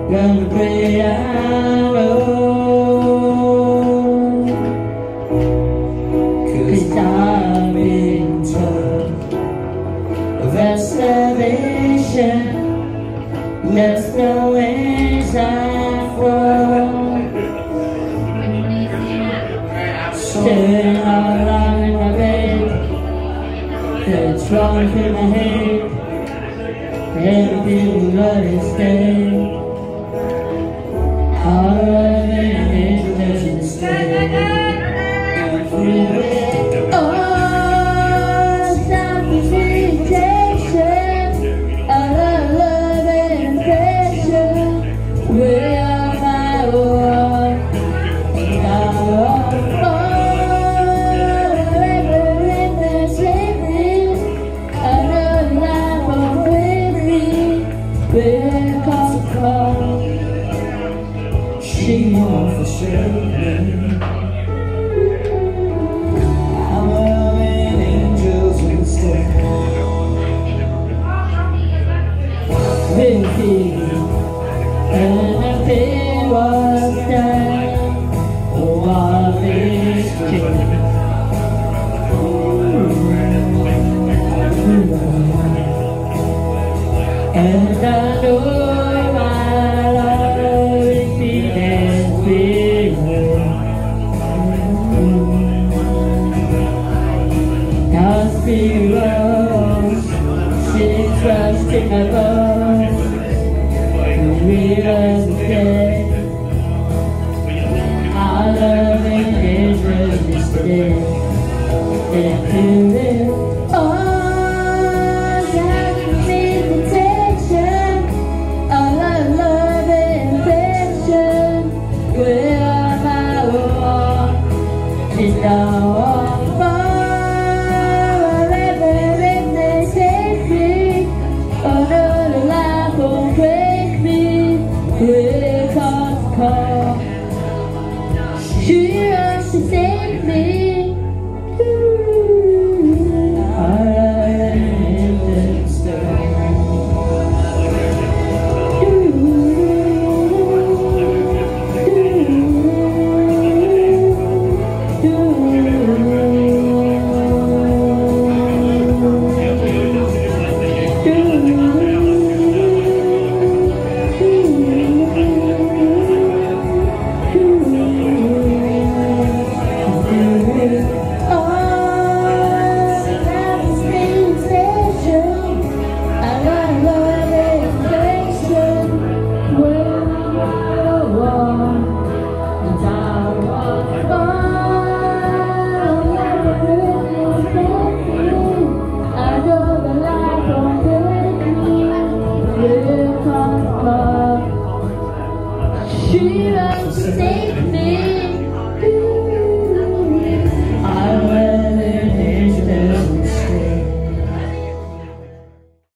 gonna pray I roll, 'cause I've been told that salvation, there's no inside flow. Staring out loud in my bed, it's running through my head, everything but it's dead. All of it is just a mistake. Oh, self-rejection, all of love and affection, we are my world, and she wants to show me I'm loving angels instead. With you, and if it was done, oh, I'll be still. And I know my love is being filled. God's heroes, sitting trust in my bones, the rivers of death. Our love is just dead. And to live, now I'm forever if they take me. Another life won't break me. Will come. She wants to save me. She wants to save me.